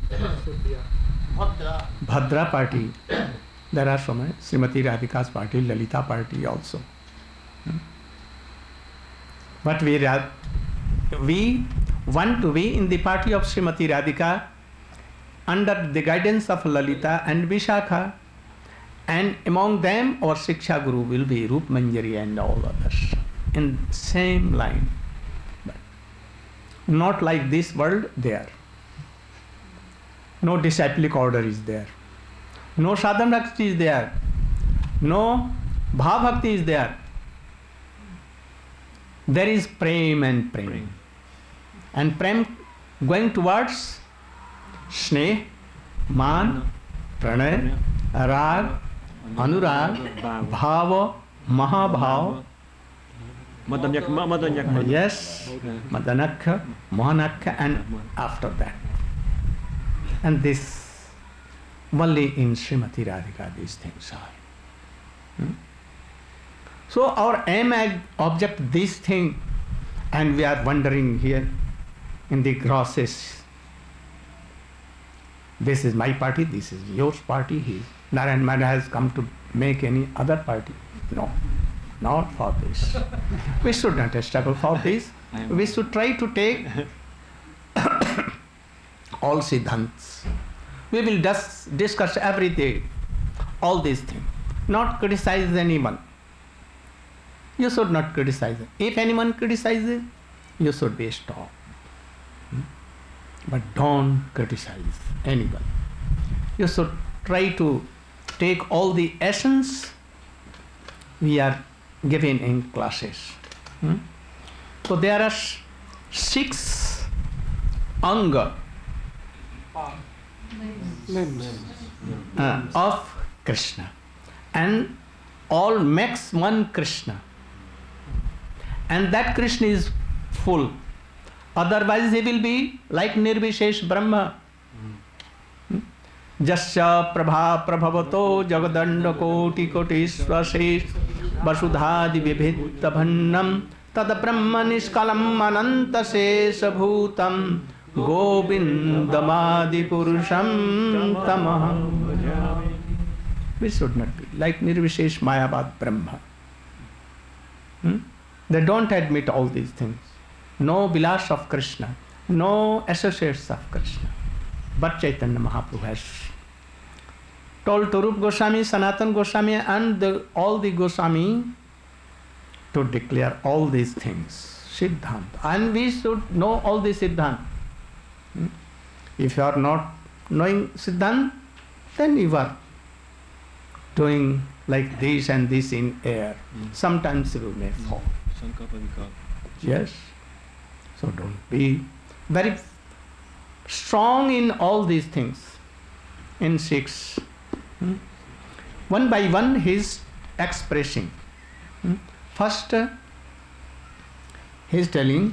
Bhadra party. There are so many. Srimati Radhika's party, Lalita party also. Hmm? But we, we want to be in the party of Srimati Radhika under the guidance of Lalita and Vishakha. And among them our Shiksha Guru will be Rup Manjari and all others in same line. But not like this world there. No disciplic order is there. No sadhana bhakti is there. No bhav bhakti is there. There is prem and prem. prem. And prem going towards sneh, man, pranay, rag, Anurag, Bhava, Mahabhav. Madanyak, yes, Madanakha, Mohanakha, and after that. And this, only in Srimati Radhika these things are. Hmm? So our aim and object, this thing, and we are wandering here in the grosses. This is my party, this is your party, he Narayan Maharaj has come to make any other party. No, not for this. We should not struggle for this. We should try to take all siddhants. We will just discuss every day all these things. Not criticize anyone. You should not criticize. If anyone criticizes, you should be stopped. But don't criticize anyone. You should try to take all the essence we are given in classes. Hmm? So there are six anga uh, of Krishna, and all makes one Krishna, and that Krishna is full. Otherwise he will be like Nirvishesh Brahma. Jasya prabha prabhavato jagadanda koti koti swashesh vasudhadi vibhita bhannam tad brahma niskalam ananta shesha bhutam govindamadi purusham tamaham. We should not be like Nirvishesh Mayavad Brahma. Hmm? They don't admit all these things. No vilas of Krishna, no associates of Krishna. But Chaitanya Mahaprabhu has told to Rupa Goswami, Sanatana Goswami, and the, all the Goswami to declare all these things, Siddhanta. And we should know all the Siddhanta. Hmm? If you are not knowing Siddhanta, then you are doing like this and this in air. Mm. Sometimes you may fall. Yes. So don't be very strong in all these things. In six. Hmm? One by one he is expressing. Hmm? First uh, he is telling,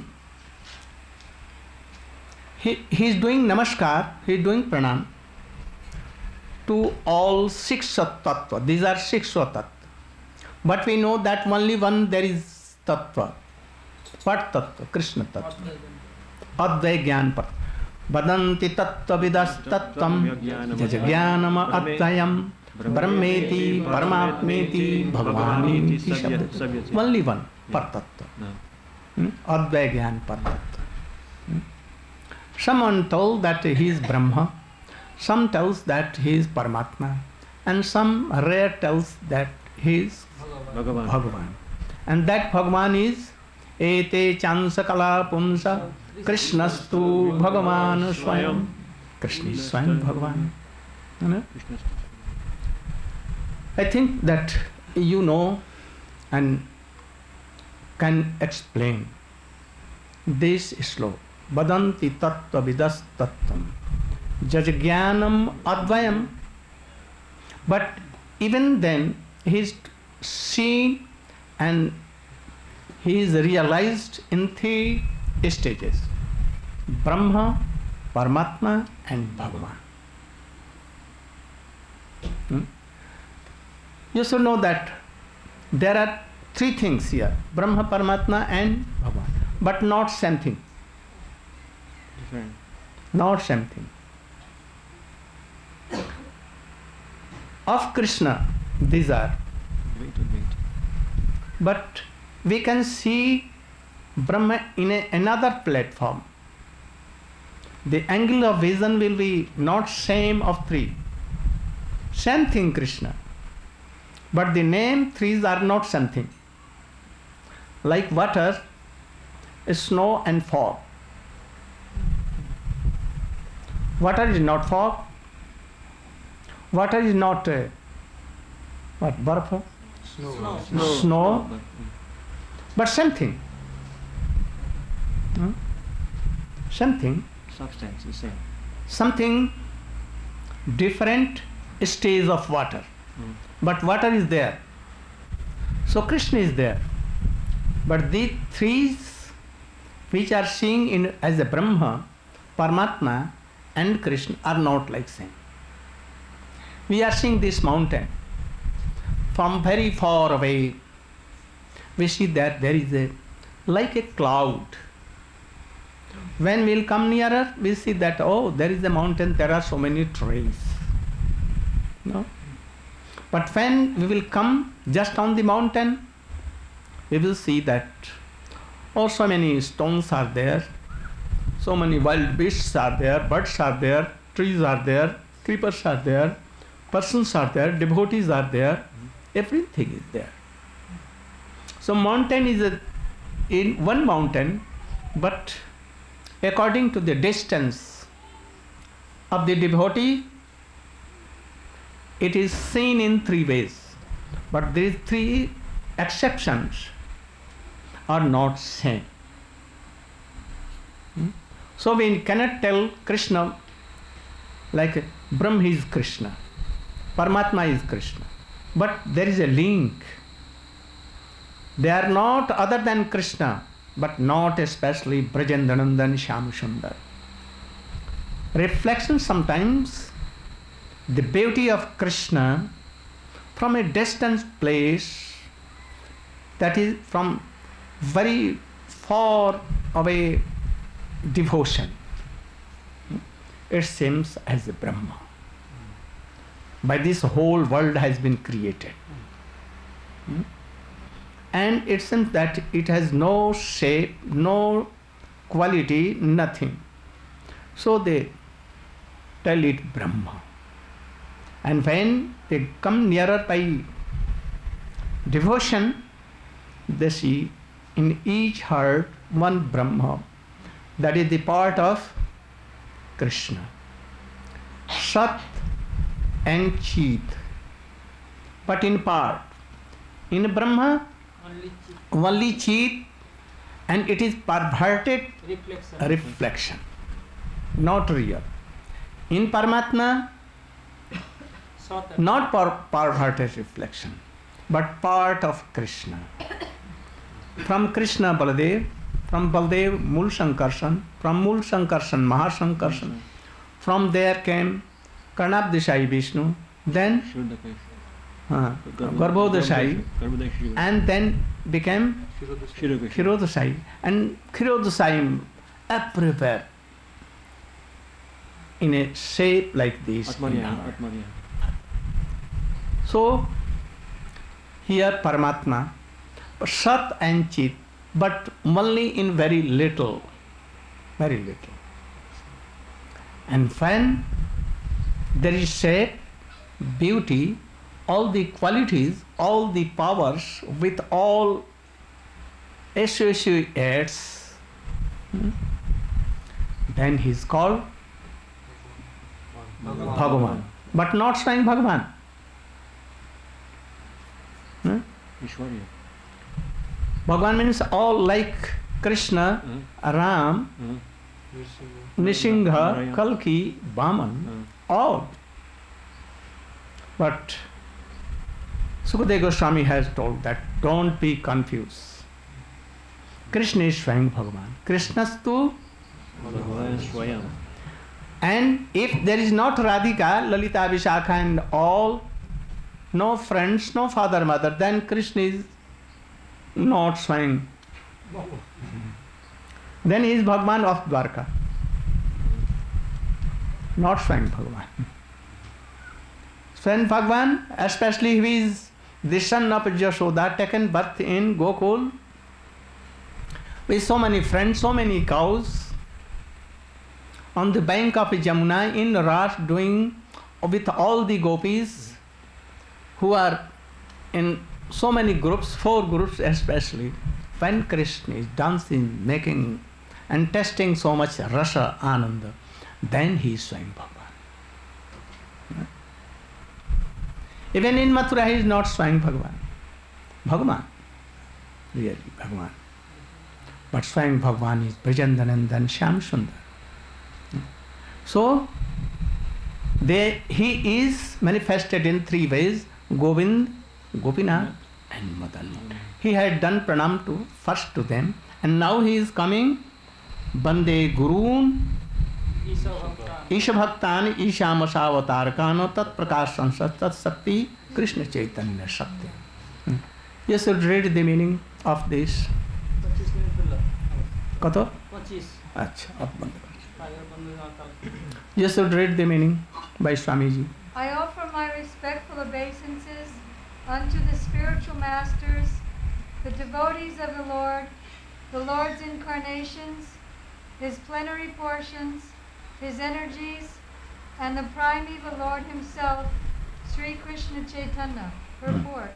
he, he is doing namaskar, he is doing pranam. to all six tattva. These are six tattva. But we know that only one there is tattva. What tattva? Krishna tattva. Advaya Gyan Pat. Vadanti tattva vidas tattvam jajagyanam advayam brahmeti paramatmeti bhagavaniti shabdati. Only one par tattva. Advaya Gyan par tattva. Someone told that he is Brahma, some tells that he is Paramatma, and some rare tells that he is Bhagavan. Bhagavan. And that Bhagavan is Ete Chansa Kala Punsa Krishnastu Bhagavan Swayam. Krishna is Swayam Bhagavan. You know? I think that you know and can explain this sloka. Vadanti tattva vidas tattvam jajagyanam advayam. But even then he is seen and he is realized in three stages: Brahma, Paramatma and Bhagavan. Hmm? You should know that there are three things here: Brahma, Paramatma and Bhagavan, but not same thing. Different. Not same thing. Of Krishna, these are. Wait, wait. But we can see Brahma in a, another platform. The angle of vision will be not same of three. Same thing Krishna. But the name threes are not something. Like water, snow and fog. Water is not fog. Water is not uh, what barf? Snow. Snow. Snow. But something. Hmm? Something. Substance is same. Something different stage of water. Mm. But water is there. So Krishna is there. But these three which are seen in as a Brahma, Paramatma and Krishna are not like same. We are seeing this mountain from very far away. We see that there is a like a cloud. When we will come nearer, we see that oh, there is a mountain. There are so many trees. No. But when we will come just on the mountain, we will see that oh, so many stones are there, so many wild beasts are there, birds are there, trees are there, creepers are there, persons are there, devotees are there, everything is there. So mountain is a, in one mountain, but according to the distance of the devotee, it is seen in three ways. But these three exceptions are not same. Hmm? So we cannot tell Krishna like Brahma is Krishna, Paramatma is Krishna. But there is a link. They are not other than Krishna, but not especially Brajendanandan Shyam Sundar. Reflection sometimes, the beauty of Krishna from a distant place, that is from very far away devotion, it seems as a Brahma. By this whole world has been created. Hmm? And it seems that it has no shape, no quality, nothing. So they tell it Brahma. And when they come nearer by devotion, they see in each heart one Brahma. That is the part of Krishna. Sat and Chit. But in part, in Brahma, Only chi- only Chit, and it is perverted reflection. reflection, not real. In Paramatma, Sort of- not per- perverted reflection, but part of Krishna. From Krishna Baladev, from Baladev Mul Sankarshan, from Mul Sankarshan Mahasankarshan. From there came Karnabdeshai Vishnu, then uh, Garbhodeshai, and then became Kshirodeshai. And Kshirodeshai everywhere in a shape like this. So here Paramatma, Sat and Chit, but only in very little, very little. And when there is shape, beauty, all the qualities, all the powers with all associates, hmm, then he is called Bhagavan, but not Swayam Bhagavan. Hmm? Bhagavan means all like Krishna, mm-hmm. Ram, mm-hmm. Nrsimha, Kalki, Vaman, mm-hmm. all. But Sukadeva Goswami has told that don't be confused. Krishna is Swayam Bhagavan. Krishnastu Bhagavan Swayam. And if there is not Radhika, Lalita, Vishakha and all, no friends, no father, mother, then Krishna is not Swayam. Then he is Bhagavan of Dwarka, not Swayam Bhagavan. Swayam Bhagavan, especially he is the son of Jashoda, taken birth in Gokul, with so many friends, so many cows, on the bank of Jamuna in Ras, doing with all the gopis who are in so many groups, four groups especially. When Krishna is dancing, making and testing so much rasa, ananda, then he is Swayam Bhagavan. Even in Mathura he is not Swayam Bhagavan. Bhagavan, really Bhagavan. But Swayam Bhagavan is Brajandanandan Shyam Sundar. So, they, he is manifested in three ways, Govind, Gopinath and Madan. He had done pranam to first to them, and now he is coming, Bande Gurun, Isha Bhaktan, Ishamasavatarkano, Tat Prakash Sansat, Tat Sakti, Krishna Chaitanya Shakti. Hmm. You should read the meaning of this. Kato? Acha, ab band kar. You should read the meaning by Swamiji. I offer my respectful obeisances unto the spiritual masters, the devotees of the Lord, the Lord's incarnations, His plenary portions, His energies, and the primeval Lord Himself, Sri Krishna Chaitanya. Purport.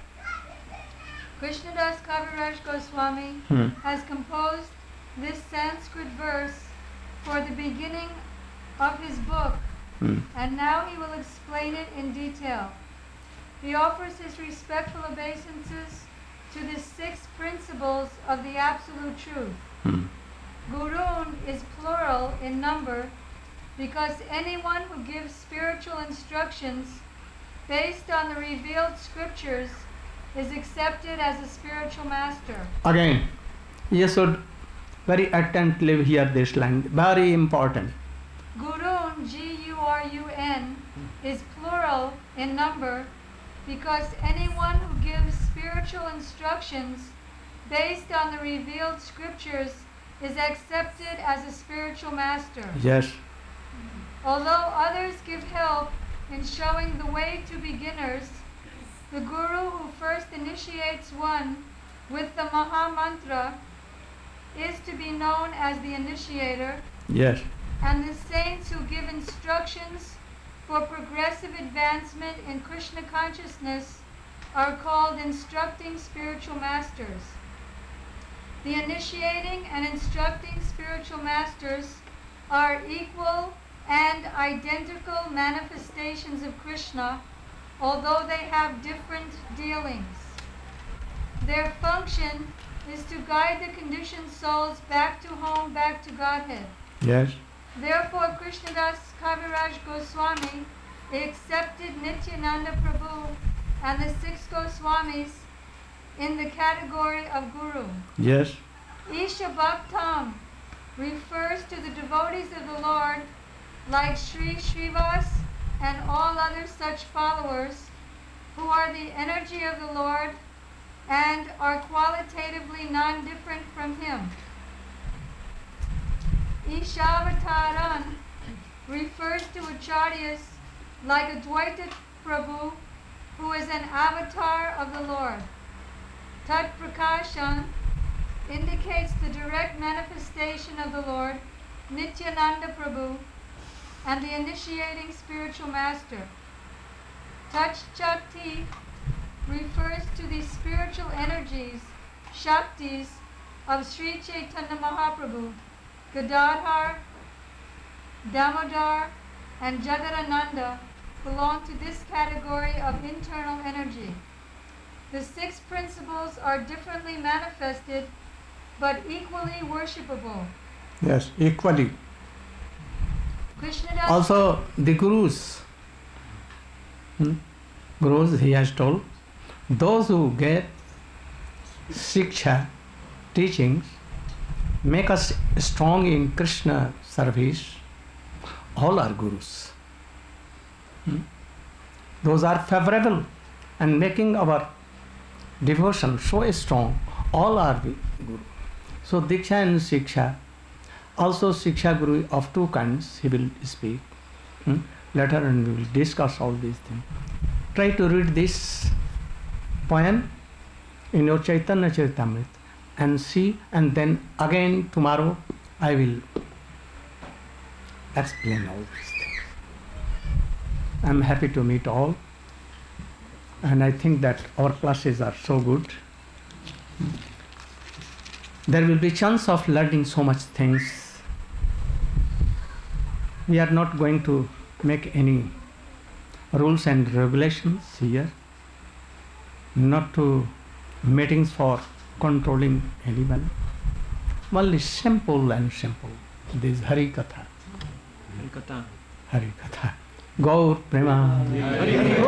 Krishnadas Kaviraj Goswami hmm. has composed this Sanskrit verse for the beginning of his book, hmm. and now he will explain it in detail. He offers his respectful obeisances to the six principles of the Absolute Truth. Hmm. Gurun is plural in number because anyone who gives spiritual instructions based on the revealed scriptures is accepted as a spiritual master. Again, you should very attentively hear this line, very important. Gurun, G U R U N, is plural in number because anyone who gives spiritual instructions based on the revealed scriptures is accepted as a spiritual master. Yes. Although others give help in showing the way to beginners, the Guru who first initiates one with the Maha Mantra is to be known as the initiator. Yes. And the saints who give instructions for progressive advancement in Krishna consciousness are called instructing spiritual masters. The initiating and instructing spiritual masters are equal and identical manifestations of Krishna, although they have different dealings. Their function is to guide the conditioned souls back to home, back to Godhead. Yes. Therefore, Krishnadas Kaviraj Goswami accepted Nityananda Prabhu and the six Goswamis in the category of Guru. Yes. Isha Bhaktam refers to the devotees of the Lord like Sri Srivas, and all other such followers who are the energy of the Lord and are qualitatively non-different from Him. Ishavataran refers to acharyas like Advaita Prabhu, who is an avatar of the Lord. Tat Prakashan indicates the direct manifestation of the Lord, Nityananda Prabhu, and the initiating spiritual master. Tat Shakti refers to the spiritual energies, Shaktis, of Sri Chaitanya Mahaprabhu. Gadadhar, Damodar, and Jagadananda belong to this category of internal energy. The six principles are differently manifested, but equally worshipable. Yes, equally. Krishnadas Also, the gurus, hmm? gurus, he has told, those who get Shiksha, teachings, make us strong in Krishna service, all are gurus. Hmm? Those are favorable and making our devotion so strong, all are the guru. So Diksha and Shiksha, also Shiksha Guru of two kinds, he will speak. Hmm? Later and we will discuss all these things. Try to read this poem in your Chaitanya Charitamrita and see, and then again tomorrow I will explain all these things. I am happy to meet all, and I think that our classes are so good. There will be chance of learning so much things. We are not going to make any rules and regulations here, not to meetings for controlling anyone. Only simple and simple. This Hari Katha. Hari Katha. Hari Katha. Gaur Prema.